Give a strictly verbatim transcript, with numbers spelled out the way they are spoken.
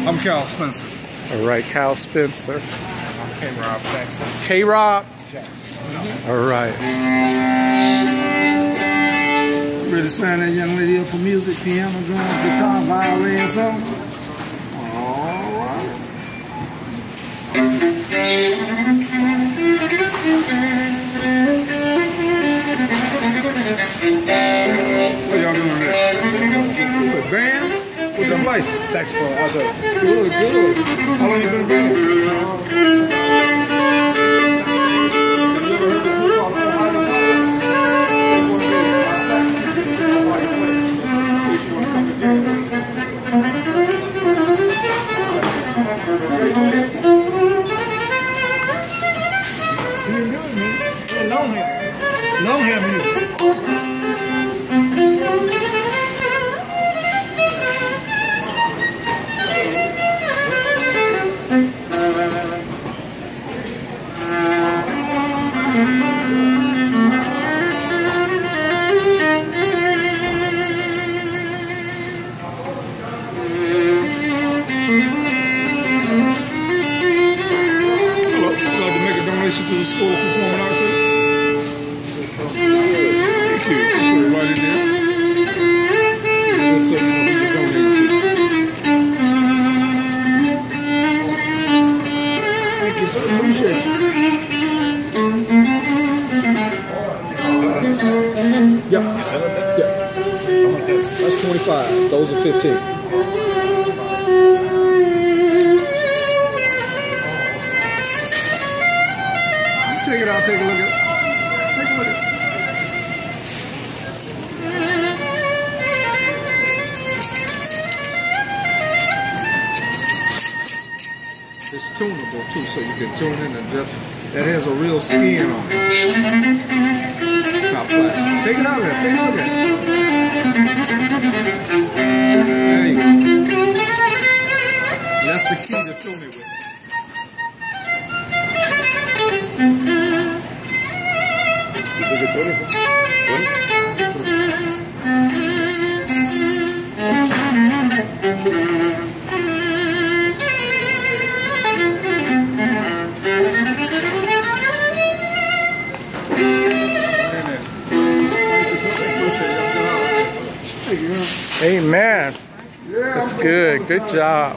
I'm Cal Spencer. All right, Cal Spencer. I'm Karob Jackson. Karob Jackson. All right. Ready to sign that young lady up for music, piano, drums, guitar, violin, something? All right. What y'all doing there? What, band? What's your play? Saxophone. I was like, good, good. How long you been a band? Know him. Know him. Hello. Would you like to make a donation to the School of Performing Arts? Thank you. Put it right in there. Just so you know who you're donating to. Thank you, sir. Appreciate you. Yep. Yep. That's twenty-five. Those are fifteen. You take it out, take a look at it. Take a look at it. It's tunable too, so you can tune in and just, that has a real skin on it. It's not plastic. Take it out of there, take a look at it. There you go. That's the key to tune it with. You think it's beautiful? Amen. Yeah, That's good. Good job.